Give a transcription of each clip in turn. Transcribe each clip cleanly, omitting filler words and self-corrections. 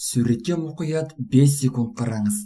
Суретке мұқият 5 секунд қараңыз.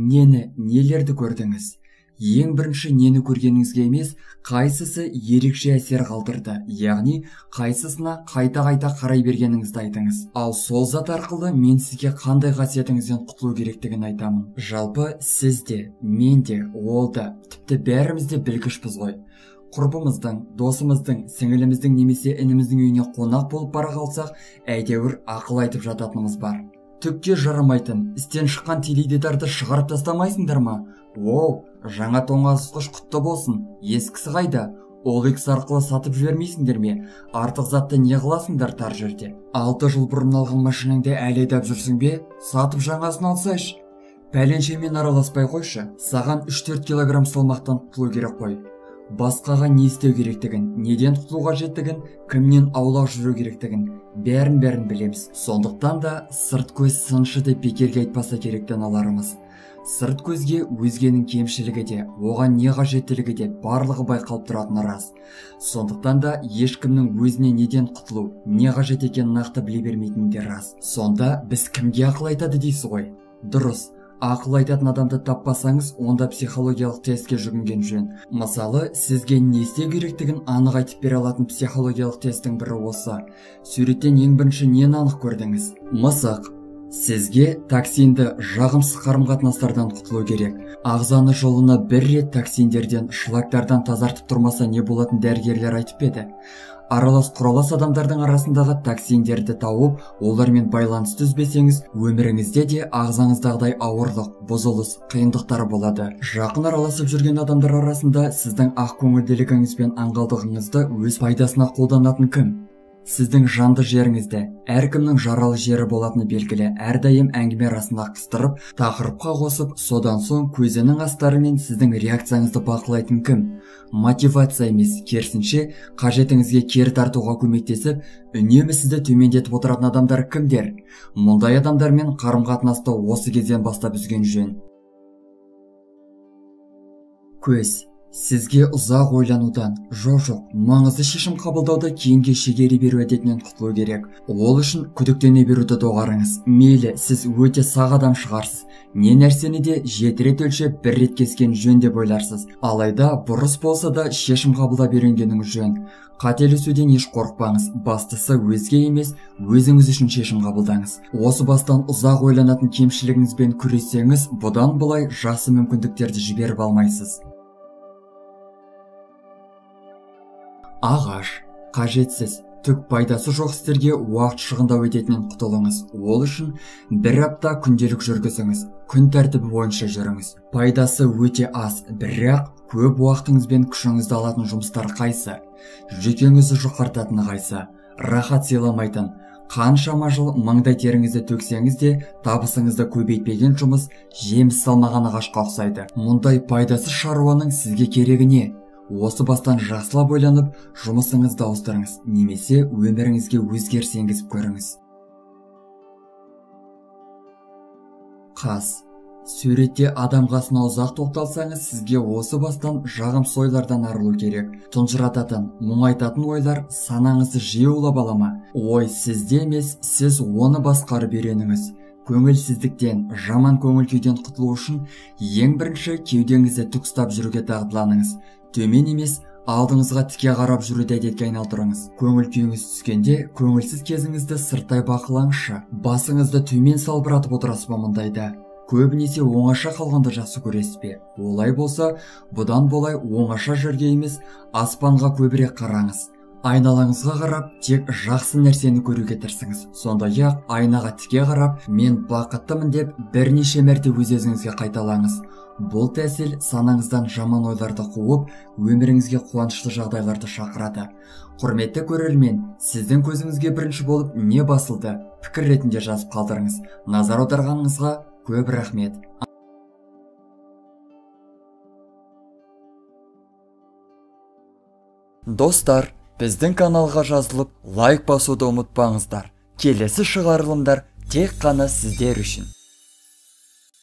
Нелерді көрдіңіз? Ең бірінші нені көргеніңізге емес, қайсысы ерекше әсер қалдырды, яғни қайсысына қайта-қайта қарай бергеніңізді айтыңыз. Ал сол зат арқылы мен сізге қандай қасиетіңізден құтылу керектігін айтамын. Жалпы сіз де, мен де, ол да, тіпті бәріміз де білгішпіз ғой. Құрбымыздың, досымыздың, сіңіліміздің немесе ініміздің үйіне қонақ болып бара қалсақ, әйтеуір ақыл айтып жататынымыз бар. Түкке жарамайтын, істен шыққан теледидарды шығарып тастамайсыңдар ма? Оу, жаңа тоңазытқыш құтты болсын, ескісі қайда? OLX арқылы сатып жібермейсіңдер ме? Артық затты не қыласыңдар тар жерде? 6 жыл бұрын алған машинаңды әлі айдап жүрсің бе? Сатып жаңасын алсайшы. Пәленшемен араласпай қойшы, саған 3-4 килограмм салмақтан құтылу керек қой. Басқаға не істеу керектігін, неден құтылу қажеттігін, кімнен аулақ жүру керектігін, бәрін білеміз. Сондықтан да сырт көз сыншы деп бекерге айтпаса керектен аларымыз. Сырт көзге өзгенің кемшілігі де, оған не қажеттілігі де барлығы байқалып тұратыны рас. Сондықтан да ешкімнің өзіне неден құтылу, не қажет екенін нақты біле бермейтіні де рас. Сонда біз кімге ақыл айтады дейсіз ғой? Дұрыс. Ақыл айтатын адамды таппасаңыз, онда психологиялық тестке жүгінген жөн. Мысалы, сізге не істеу керектігін анық айтып бере алатын психологиялық тесттің бірі осы. Суреттен ең бірінші нені анық көрдіңіз? Мысық. Сізге токсинді жағымсыз қарым-қатынастардан құтылу керек. Ағзаны жолына бір рет токсиндерден, шлактардан тазартып тұрмаса не болатын дәрігерлер айтып еді. Аралас құралас адамдардың арасындағы токсиндерді тауып, олармен байланысты үзбесеңіз, өміріңізде де ағзаңыздағыдай ауырлық, бұзылыс, қиындықтар болады. Жақын араласып жүрген адамдар арасында сіздің ақ көңілділігіңіз бен аңғалдығыңызды өз пайдасына қолданатын кім? Сіздің жанды жеріңізді, әркімнің жаралы жері болатыны белгілі, әрдайым әңгіме арасында қыстырып, тақырыпқа қосып, содан соң көзінің астарымен сіздің реакцияңызды бақылайтын кім? Мотивация емес, керісінше, қажетіңізге кері тартуға көмектесіп, үнемі сізді төмендетіп отыратын адамдар кімдер? Мұндай адамдармен қарым-қатынасты осы кезден бастап үзген жөн. Көз. Сізге ұзақ ойланудан, жоқ, маңызды шешім қабылдауда кейінге шегере беру әдетінен құтылу керек. Ол үшін күдіктене беруді доғарыңыз. Мейлі, сіз өте сақ адам шығарсыз. Не нәрсені де 7 рет өлшеп, 1 рет кескен жөн деп ойларсыз. Алайда, бұрыс болса да шешім қабылдап үйренгеніңіз жөн. Қателесуден еш қорықпаңыз. Бастысы өзге емес, өзіңіз үшін шешім қабылдаңыз. Осы бастан ұзақ ойланатын кемшілігіңізбен күресеңіз, бұдан былай жақсы мүмкіндіктерді жіберіп алмайсыз. Ағаш. Қажетсіз, түк пайдасы жоқ істерге уақыт шығындау ететінен құтылыңыз. Ол үшін 1 апта күнделік жүргізіңіз. Күн тәртібі бойынша жүріңіз. Пайдасы өте аз, бірақ көп уақытыңыз бен күшіңізді алатын жұмыстар қайсы? Жүйкеңізді жұқартатыны қайсы? Рахат сыйламайтын. Қаншама жыл маңдай теріңізді төксеңіз де, табысыңызды көбейтпеген жұмыс жеміс салмаған ағашқа ұқсайды. Мұндай пайдасыз шаруаның сізге керегі не? Осы бастан жақсылап ойланып, жұмысыңызды ауыстырыңыз, немесе өміріңізге өзгеріс енгізіп көріңіз. Қас. Суретте адам қасына ұзақ тоқталсаңыз, сізге осы бастан жағымсыз ойлардан арылу керек. Тұнжырататын, мұңайтатын ойлар санаңызды жиі улап ала ма? Ой сізде емес, сіз оны басқарып үйреніңіз. Көңілсіздіктен, жаман көңіл күйден құтылу үшін ең бірінші кеудеңізді тік ұстап жүруге дағдыланыңыз. Төмен емес, алдыңызға тіке қарап жүруді әдетке айналдырыңыз. Көңіл күйіңіз түскенде, көңілсіз кезіңізді сырттай бақылаңызшы. Басыңызды төмен салбыратып отырасыз ба мұндайда? Көбінесе оңаша қалғанды жақсы көресіз бе? Олай болса, бұдан болай оңаша жерге емес, аспанға көбірек қараңыз. Айналаңызға қарап, тек жақсы нәрсені көруге тырысыңыз. Сондай-ақ айнаға тіке қарап, мен бақыттымын деп бірнеше мәрте өз-өзіңізге қайталаңыз. Бұл тәсіл санаңыздан жаман ойларды қуып, өміріңізге қуанышты жағдайларды шақырады. Құрметті көрермен, сіздің көзіңізге бірінші болып не басылды? Пікір ретінде жазып қалдырыңыз. Назар аударғаныңызға көп рахмет. Достар, біздің каналға жазылып, лайк басуды ұмытпаңыздар. Келесі шығарылымдар тек қана сіздер үшін.